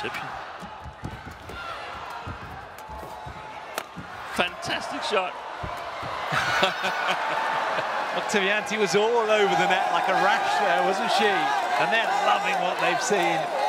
reception. Fantastic shot. OKTAVIANTI was all over the net like a rash there, wasn't she? And they're loving what they've seen.